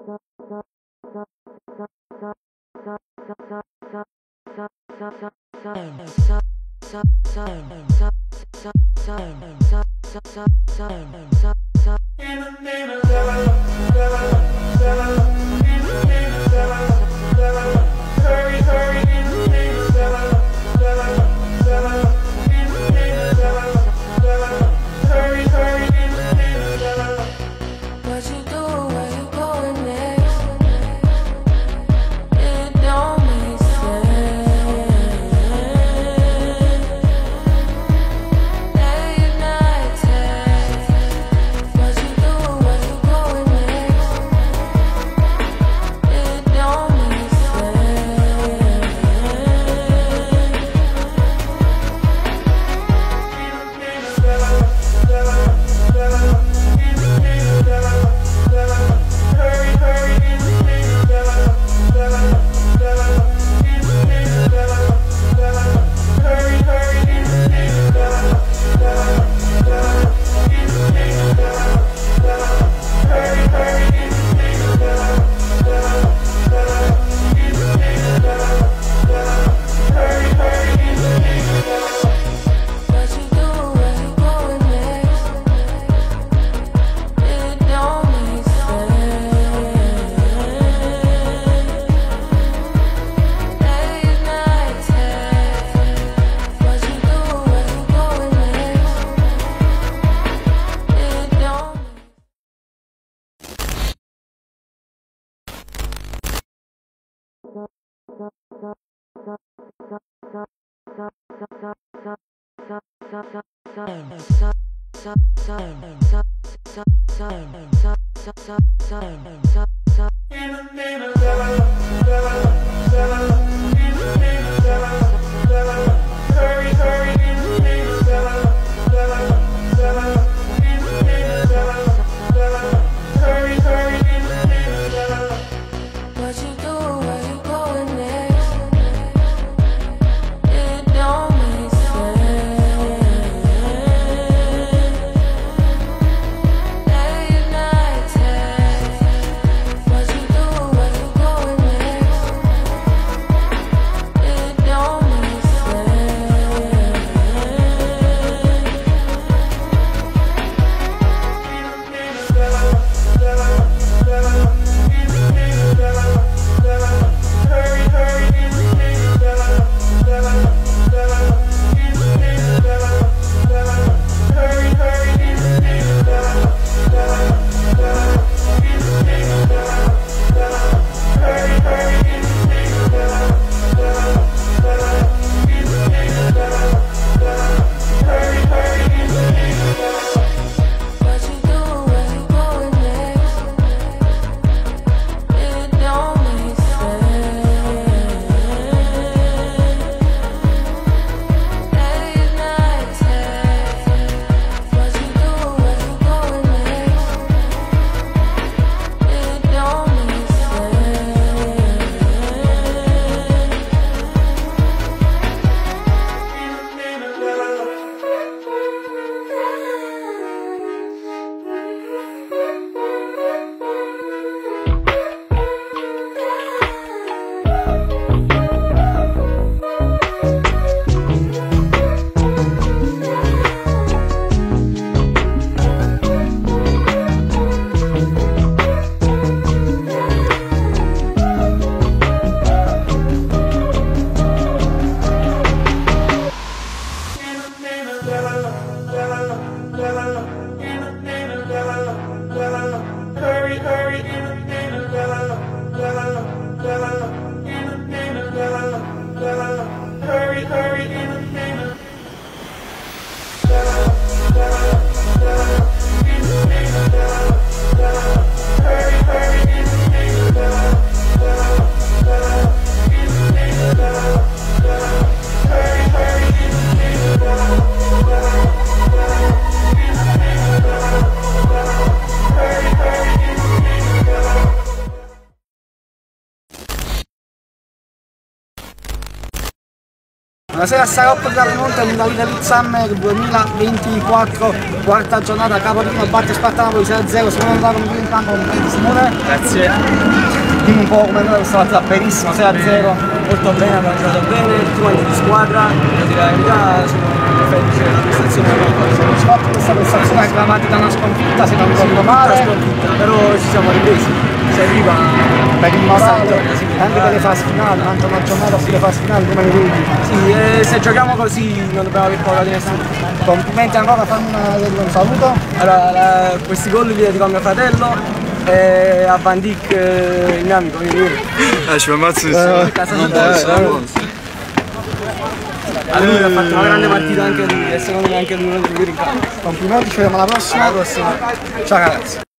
It don't make Buonasera, Sarocco da Remonte, Lida League Summer 2024, quarta giornata, Capolinno batte Sparta Napoli 6-0, secondo andato con in campo con Simone. Grazie. Dimmi un po' come è andata questa partita, benissimo, 6-0. Molto bene, abbiamo giocato bene, tutti quanti di squadra, devo dire la verità, sono felice della prestazione. Soddisfatto di questa prestazione acclamati da una sconfitta, se non ricordo male. Però ci siamo ripresi. Si arriva per il morale, anche per le fasi finali, manca una giornata sulle fasi finali, come le vedi? Sì, se giochiamo così non dobbiamo aver paura di nessuno. Complimenti ancora, fammi un saluto. Allora, questi gol li dedico a mio fratello e a Van Dijk, il mio amico. Ci fa ammazzo di A lui ha fatto una grande partita anche lui e secondo me anche lui non deve in campo. Complimenti, ci vediamo alla prossima. Alla prossima. Ciao ragazzi.